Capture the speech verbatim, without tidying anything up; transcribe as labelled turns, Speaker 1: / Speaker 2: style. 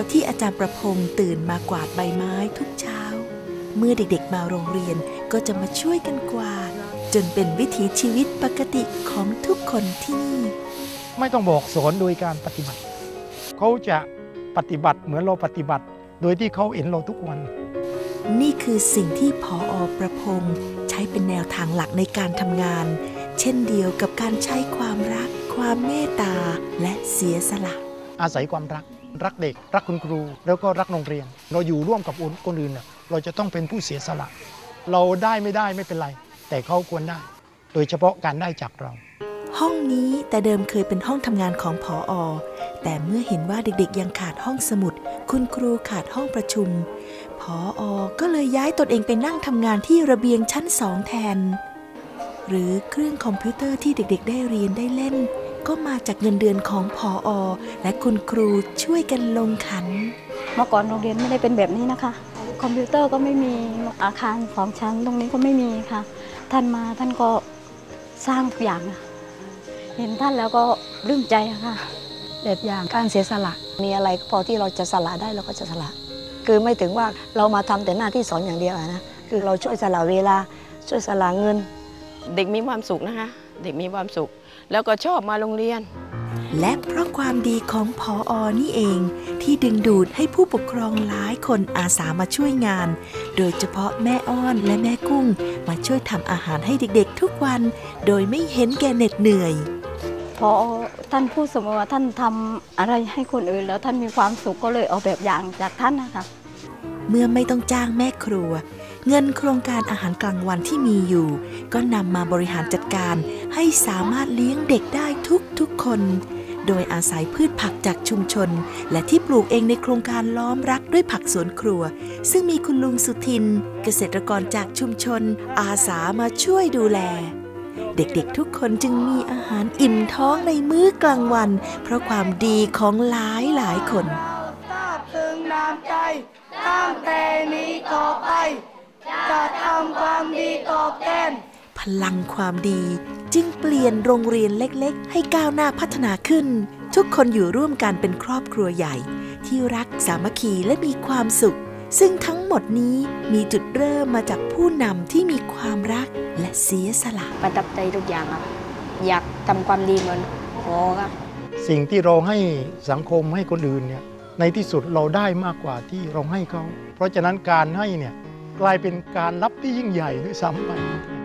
Speaker 1: ที่อาจารย์ประพงษ์ตื่นมากวาดใบไม้ทุกเช้าเมื่อเด็กๆมาโรงเรียนก็จะมาช่วยกันกวาดจนเป็นวิถีชีวิตปกติของทุกคนที่นี่
Speaker 2: ไม่ต้องบอกสอนโดยการปฏิบัติเขาจะปฏิบัติเหมือนเราปฏิบัติโดยที่เขาเห็นเราทุกวัน
Speaker 1: นี่คือสิ่งที่ผอ.ประพงษ์ใช้เป็นแนวทางหลักในการทำงานเช่นเดียวกับการใช้ความรักความเมตตาและเสียสละ
Speaker 2: อาศัยความรักรักเด็กรักคุณครูแล้วก็รักโรงเรียนเราอยู่ร่วมกับคนอื่นเราจะต้องเป็นผู้เสียสละเราได้ไม่ได้ไม่เป็นไรแต่เขาควรได้โดยเฉพาะการได้จากเรา
Speaker 1: ห้องนี้แต่เดิมเคยเป็นห้องทำงานของผอ.แต่เมื่อเห็นว่าเด็กๆยังขาดห้องสมุดคุณครูขาดห้องประชุมผอ.ก็เลยย้ายตนเองไปนั่งทำงานที่ระเบียงชั้นสองแทนหรือเครื่องคอมพิวเตอร์ที่เด็กๆได้เรียนได้เล่นก็มาจากเงินเดือนของผอ.และคุณครูช่วยกันลงขัน
Speaker 3: เมื่อก่อนโรงเรียนไม่ได้เป็นแบบนี้นะคะคอมพิวเตอร์ก็ไม่มีอาคารสองชั้นตรงนี้ก็ไม่มีค่ะท่านมาท่านก็สร้างทุกอย่างเห็นท่านแล้วก็ปลื้มใจค่ะ
Speaker 4: แบบอย่างการเสียสละมีอะไรพอที่เราจะสละได้เราก็จะสละคือไม่ถึงว่าเรามาทำแต่หน้าที่สอนอย่างเดียวนะคือเราช่วยสละเวลาช่วยสละเงิน
Speaker 5: เด็กมีความสุขนะคะเด็กมีความสุขแล้วก็ชอบมาโรงเรียน
Speaker 1: และเพราะความดีของผอ.นี่เองที่ดึงดูดให้ผู้ปกครองหลายคนอาสามาช่วยงานโดยเฉพาะแม่อ้อนและแม่กุ้งมาช่วยทำอาหารให้เด็กๆทุกวันโดยไม่เห็นแก่เหน็ดเหนื่อย
Speaker 3: พอท่านพูดเสมอว่าท่านทำอะไรให้คนอื่นแล้วท่านมีความสุขก็เลยเอาแบบอย่างจากท่านนะคะ
Speaker 1: เมื่อไม่ต้องจ้างแม่ครัวเงินโครงการอาหารกลางวันที่มีอยู่ก็นำมาบริหารจัดการให้สามารถเลี้ยงเด็กได้ทุกทุกคนโดยอาศัยพืชผักจากชุมชนและที่ปลูกเองในโครงการล้อมรักด้วยผักสวนครัวซึ่งมีคุณลุงสุทินเกษตรกรจากชุมชนอาสามาช่วยดูแลเด็กๆทุกคนจึงมีอาหารอิ่มท้องในมื้อกลางวันเพราะความดีของหลายหลายคน
Speaker 6: ทราบซึ้งน้ำใจตั้งแต่นี้ต่อไปจะทำความดีตอบแทน
Speaker 1: พลังความดีจึงเปลี่ยนโรงเรียนเล็กๆให้ก้าวหน้าพัฒนาขึ้นทุกคนอยู่ร่วมกันเป็นครอบครัวใหญ่ที่รักสามัคคีและมีความสุขซึ่งทั้งหมดนี้มีจุดเริ่มมาจากผู้นำที่มีความรักและเสียสละ
Speaker 4: ประทับใจทุกอย่างครับอยากทำความดีเหมือนพ่อครับ
Speaker 2: สิ่งที่เราให้สังคมให้คนอื่นเนี่ยในที่สุดเราได้มากกว่าที่เราให้เขาเพราะฉะนั้นการให้เนี่ยกลายเป็นการรับที่ยิ่งใหญ่ด้วยซ้ำไป